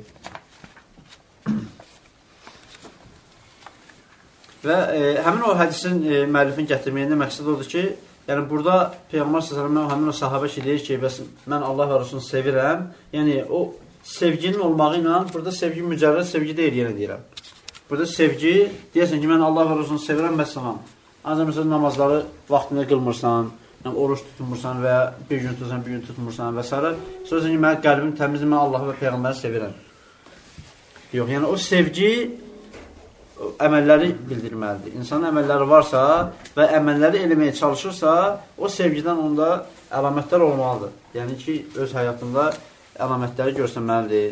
Və həmin o hədisin müəllifin gətirməyində məqsəd odur ki, Yəni, burada Peyğəmbər s.ə.v həmin o sahabə ki, deyir ki, bəs mən Allah və Rasulunu sevirəm. Yəni, o sevginin olmağı ilə, burada sevgi mücərrəd sevgi deyil, yenə deyirəm. Burada sevgi, deyəsən ki, mən Allah və Rasulunu sevirəm, məsələn. Ancaq məsələn, namazları vaxtında qılmırsan, yəni, oruç tutmursan və bir gün tutursan, bir gün tutmursan və s. Sonra ki, mənim qəlbim təmizdir, mən Allahı və Peyğəmbəri sevirəm. Yox, yəni o sevgi əməlləri bildirməlidir. İnsanın əməlləri varsa və əməlləri eləməyə çalışırsa, o sevgidən onda əlamətlər olmalıdır. Yəni ki, öz həyatında əlamətləri görsənməlidir.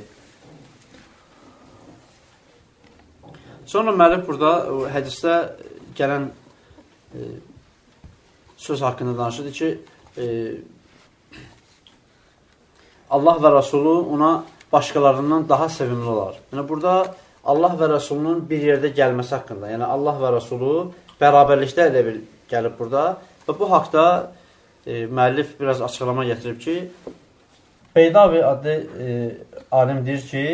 Sonra müəllif burada hədisdə gələn söz haqqında danışırdı ki, Allah və Rasulü ona başqalarından daha sevimli olar. Yəni, burada Allah və Rasulunun bir yerdə gəlməsi haqqında, yəni Allah və Rasulü bərabərlikdə elə bir gəlib burada və bu haqda müəllif biraz açıqlama gətirib ki, Beydavi adlı alim deyir ki,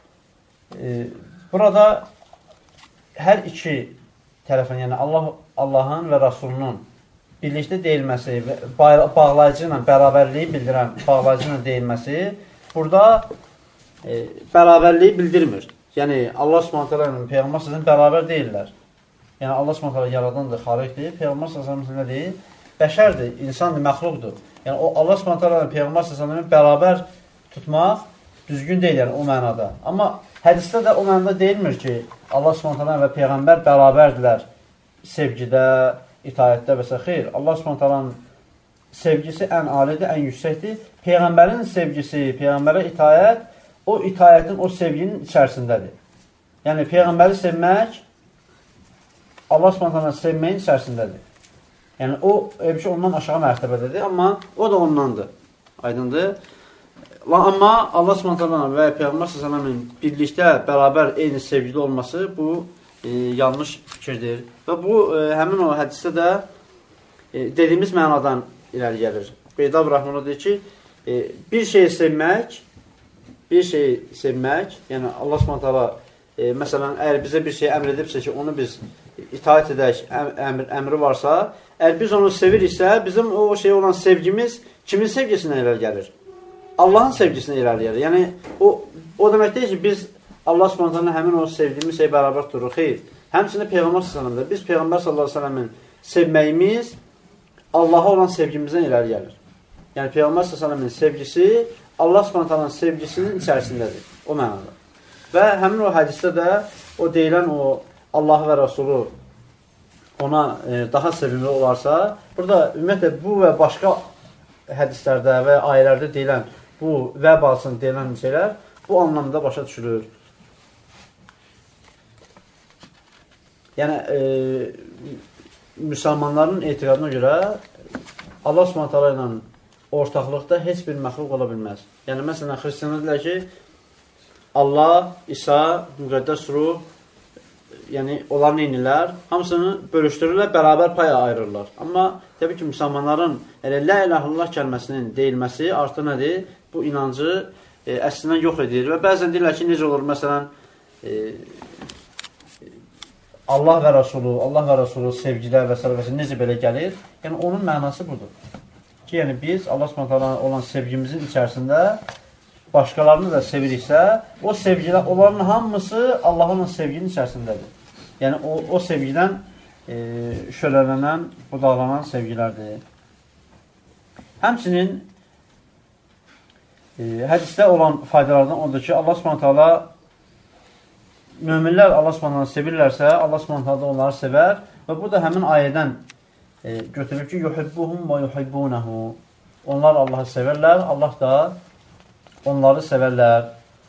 burada hər iki tərəfin, yəni Allahın və Rasulunun birlikdə deyilməsi, bağlayıcı ilə bərabərliyi bildirən bağlayıcı ilə deyilməsi burada bərabərliyi bildirmir. Yəni, Allah s.ə.v ilə Peyğəmbər s.ə.v bərabər deyirlər. Yəni, Allah s.ə.v yaradandır, xaliqdir. Peyğəmbər s.ə.v nə deyir? Bəşərdir, insandır, məxluqdur. Yəni, o Allah s.ə.v ilə Peyğəmbər s.ə.v bərabər tutmaq düzgün deyil, yəni, o mənada. Amma hədisdə də o mənada deyilmir ki, Allah s.ə.v və Peyğəmbər bərabərdirlər sevgidə, itayətdə və s. Xeyr, Allah s.ə.v-ın sevgisi ən alidir, ən yüksəkdir. Peyğəmbərin sevgisi, Peyğəmbərə itayət, o itayətin, o sevginin içərisindədir. Yəni, Peyğəmbəri sevmək, Allah s.ə.v sevməyin içərisindədir. Yəni, o, ondan aşağı mərtəbədədir, amma o da ondandır. Aydındır. Amma Allah s.ə.v və Peyğəmbər s.ə.v-in birlikdə, bərabər, eyni sevgili olması, bu yanlış fikirdir. Və bu, həmin o hədisdə də dediyimiz mənadan irəli gəlir. Beydab Rəhmanə deyir ki, bir şeyi sevmək, yəni Allah s.ə.v məsələn, əgər bizə bir şey əmr edibsə ki, onu biz itaət edək, əmri varsa, əgər biz onu seviriksə, bizim o şey olan sevgimiz kimin sevgisinə irəli gəlir? Allahın sevgisinə irəli gəlir. Yəni, o demək deyil ki, biz Allah s.ə.v həmin o sevdiyimiz şey bərabər duruq. Xeyr. Həmçinin Peyğəmbər s.ə.v-də biz Peyğəmbər s.ə.v-in sevməyimiz Allaha olan sevgimizdən irəli gəlir. Yəni, Peyğəmbər s.ə.v-in sevgisi Allah s.ə.v-in sevgisinin içərisindədir. O mənada. Və həmin o hədisdə də o deyilən o Allah və Rasulü ona daha sevimli olarsa, burada ümumiyyətlə bu və başqa hədislərdə və ayələrdə deyilən bu və balsın deyilən şeylər bu anlamda başa düşülür. Yəni, müsəlmanların etiqadına görə Allah s.ə.v ilə ortaqlıqda heç bir məxluq ola bilməz. Yəni, məsələn, xristiyanlar deyilər ki, Allah, İsa, müqəddəs ruh, yəni, onlar neynirlər? Hamısını bölüşdürürlər, bərabər paya ayırırlar. Amma, təbii ki, müsəlmanların elə la ilahe illallah kəlməsinin deyilməsi artıq nədir? Bu inancı əslində yox edir və bəzən deyirlər ki, necə olur? Məsələn, Allah və Rasulü sevgilə və s. necə belə gəlir? Yəni, onun mənası budur. Ki, yəni, biz Allah s.ə.v olan sevgimizin içərisində başqalarını da seviriksə, o sevgilər, onların hamısı Allahın sevginin içərisindədir. Yəni, o sevgidən şölələnən, budaqlanan sevgilərdir. Həmçinin hədisdə olan faydalardan odur ki, Allah s.ə.v möminlər Allah s.ə.v sevirlərsə, Allah s.ə.v onları sevər və bu da həmin ayədən götürür ki, yuhibbuhum və yuhibbunahu. Onlar Allahı sevərlər, Allah da onları sevərlər.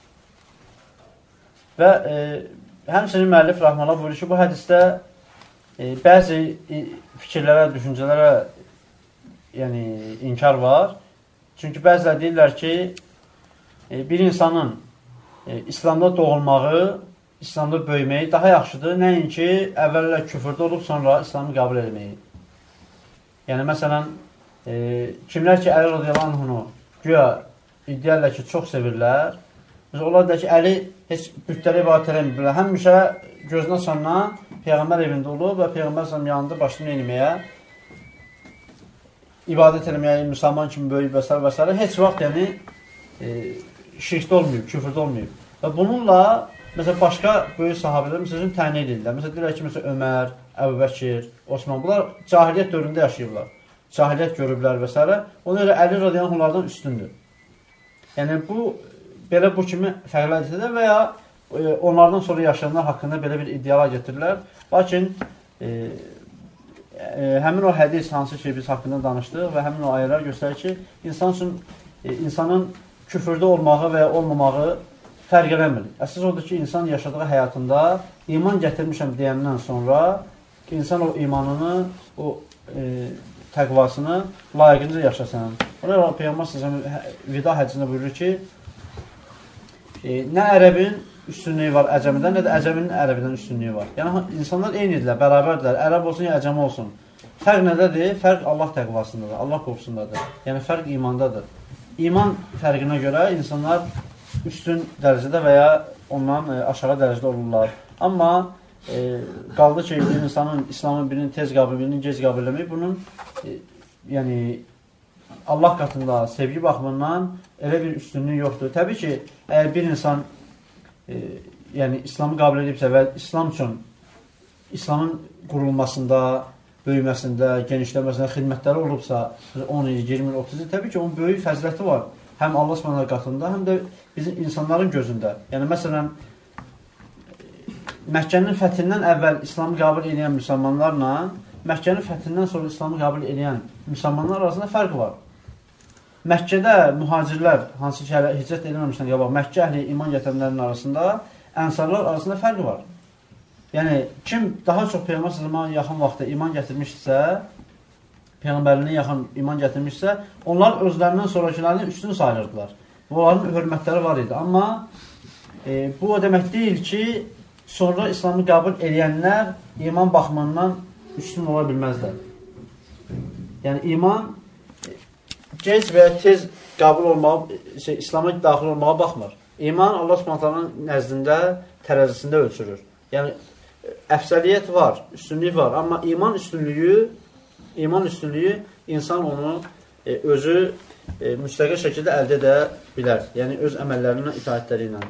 Və həmçinin müəllif Rəhmanə buyurur ki, bu hədisdə bəzi fikirlərə, düşüncələrə yəni, inkar var. Çünki bəzilər deyirlər ki, bir insanın İslamda doğulmağı, İslamda böyüməyi daha yaxşıdır, nəinki əvvəllə küfürdə olub, sonra İslamı qəbul etməyi. Yəni, məsələn, kimlər ki, Əli radiyallahu anhunu güya iddialərlə ki, çox sevirlər. Onlar da ki, Əli heç bütlərə ibadət eləməyiblər. Həmişə gözünə sandan Peyğəmbər evində olub və Peyğəmbər yanında başını eləməyə. ibadət eləməyə, müsəlman kimi böyük və s. və s. heç vaxt yəni şirkdə olmayıb, küfrdə olmayıb. Və bununla məsələn başqa böyük sahabələr məsələn təyin edirlər. Məsələn deyirlər ki, məsələn Ömər, Əbubəkir, Osman bunlar cahiliyyət dövründə yaşayıblar. Cahiliyyət görüblər və s. Ona görə Əli radiyallahu onlardan üstündür. Yəni bu belə bu kimi fərqlər edirlər və ya onlardan sonra yaşayanlar haqqında belə bir iddialar getirirlər. Lakin həmin o hədis hansı ki biz haqqında danışdıq və həmin o ayələr göstərir ki, insan üçün insanın küfrdə olmağı və ya olmamağı fərq eləmir. Əsas odur ki, insan yaşadığı həyatında iman gətirmişəm deyəndən sonra insan o imanını, o təqvasını layiqincə yaşasın. Ona görə Peyğəmbər s.ə.v vida həccində buyurur ki, nə ərəbin üstünlüyü var əcəmidən, nə də əcəminin ərəbidən üstünlüyü var. Yəni, insanlar eynidirlər, bərabərdirlər, ərəb olsun ya əcəmi olsun. Fərq nədədir? Fərq Allah təqvasındadır, Allah qorxusundadır. Yəni, fərq imandadır. İman fərqinə görə insanlar üstün dərəcədə və ya ondan aşağı dərəcədə olurlar. Amma qaldı ki, bir insanın İslamın birinin tez qəbul, birinin gec qəbul eləmək, bunun yəni Allah qatında sevgi baxımından elə bir üstünlük yoxdur. Təbii ki, əgər bir insan yəni İslamı qəbul edibsə və İslam üçün İslamın qurulmasında, böyüməsində, genişləməsində xidmətləri olubsa 10 il, 20 il, 30 il, təbii ki, onun böyük fəziləti var. Həm Allah Subhanahu qatında, həm də bizim insanların gözündə. Yəni, məsələn, Məkkənin fəthindən əvvəl İslamı qəbul edən müsəlmanlarla Məkkənin fəthindən sonra İslamı qəbul edən müsəlmanlar arasında fərq var. Məkkədə mühacirlər, hansı ki, hələ hicrət edilməmişdən qabaq, Məkkə əhli iman gətirənlərin arasında, ənsarlar arasında fərq var. Yəni, kim daha çox Peyğəmbər s.ə.və yaxın vaxtda iman gətirmişsə, Peyğəmbərliyə yaxın iman gətirmişsə, onlar özlərindən sonrakilərini üstün sayılırdılar. Onların hörmətləri var idi. Amma bu o demək deyil ki, sonra İslamı qəbul edənlər iman baxımından üstün ola bilməzlər. Yəni, iman gec və tez qəbul olmağa, İslama daxil olmağa baxmır. İman Allah Subhanahu nəzdində tərəzisində ölçülür. Yəni, əfsəliyyət var, üstünlük var. Amma iman üstünlüyü insan onu özü müstəqil şəkildə əldə edə bilər. Yəni, öz əməllərinin itaətləri ilə.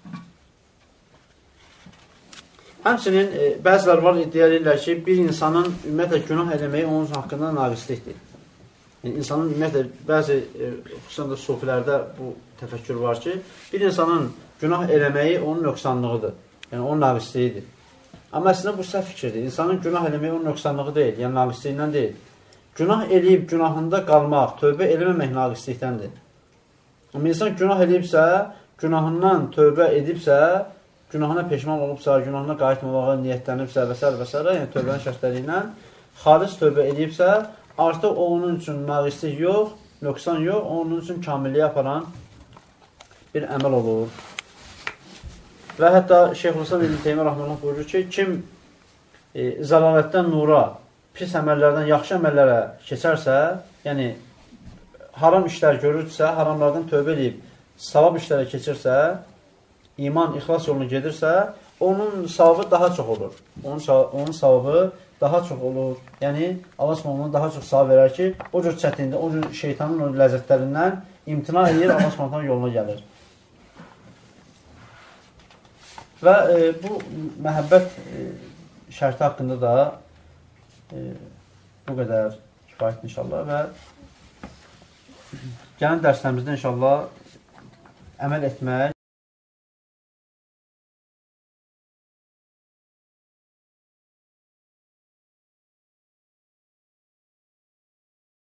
Həmçinin bəzilər var iddia edirlər ki, bir insanın ümumiyyətlə günah eləməyi onun haqqında naqislikdir. Yəni, insanın ümumiyyətlə, bəzi, xüsusən də sufilərdə bu təfəkkür var ki, bir insanın günah eləməyi onun nöqsanlığıdır. Yəni, onun naqisliyidir. Amma əslində bu səhv fikirdir. İnsanın günah eləməyi onun nöqsanlığı deyil, yəni naqisliyindən deyil. Günah eləyib günahında qalmaq, tövbə eləməmək naqislikdəndir. Amma insan günah eləyibsə, günahından tövbə edibsə, günahına peşman olubsa, günahına qayıtmamağa niyyətlənibsə və s. və s. Yəni tövbənin şərtləri ilə xalis tövbə edibsə, artıq o onun üçün naqislik yox, nöqsan yox, onun üçün kamilliyə aparan bir əməl olur. Və hətta Şeyxülislam İbn Teymiyyə Rəhməhullah buyurur ki, kim zəlalətdən nura, pis əməllərdən yaxşı əməllərə keçərsə, yəni haram işlər görürsə, haramlardan tövbə edib, savab işlərə keçirsə, iman, ixlas yolunu gedirsə, onun savabı daha çox olur. Onun savabı daha çox olur. Yəni, Allah Subhanahu daha çox savab verər ki, o cür çətində, o cür şeytanın o ləzzətlərindən imtina edir, Allah Subhanahu yoluna gəlir. Və bu məhəbbət şərti haqqında da bu qədər kifayətdir inşallah və gələn dərslərimizdə inşallah əməl etmək